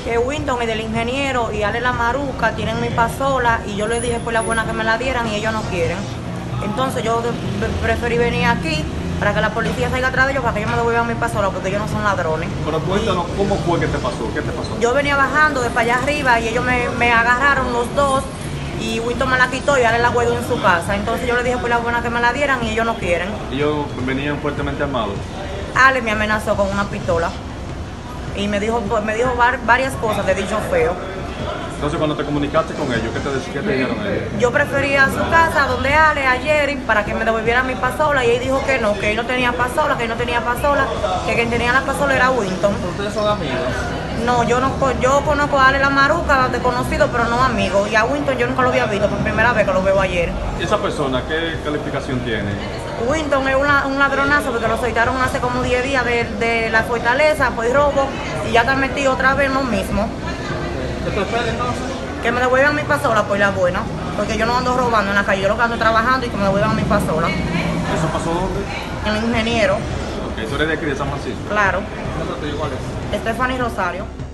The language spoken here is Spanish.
que Winton y del ingeniero y Ale la Maruca tienen mi pasola y yo les dije por la buena que me la dieran y ellos no quieren. Entonces yo preferí venir aquí para que la policía salga atrás de ellos para que ellos me devuelvan mi pasola porque ellos no son ladrones. Pero cuéntanos, ¿cómo fue que te pasó? ¿Qué te pasó? Yo venía bajando de para allá arriba y ellos me agarraron los dos y Winton me la quitó y Ale la guardó en su casa. Entonces yo les dije por la buena que me la dieran y ellos no quieren. Ellos venían fuertemente armados. Ale me amenazó con una pistola y me dijo varias cosas de dicho feo. Entonces cuando te comunicaste con ellos, ¿qué te dijeron ellos? Yo prefería a su casa donde Ale ayer para que me devolviera mi pasola y él dijo que él no tenía pasola, que quien tenía la pasola era Winton. ¿Ustedes son amigos? No, yo conozco a Ale la Maruca de conocido, pero no amigo. Y a Winton yo nunca lo había visto, por primera vez que lo veo ayer. ¿Y esa persona qué calificación tiene? Winton es un ladronazo porque lo soltaron hace como 10 días de la fortaleza, pues robo, y ya está metido otra vez en lo mismo. ¿Qué te espera entonces? Que me devuelvan mi pasola, pues la buena, porque yo no ando robando en la calle, yo lo que ando trabajando y que me devuelvan mi pasola. ¿Eso pasó dónde? En el ingeniero, Ok, tú eres de aquí de San Francisco. claro. ¿Cuál es? Stephanie Rosario.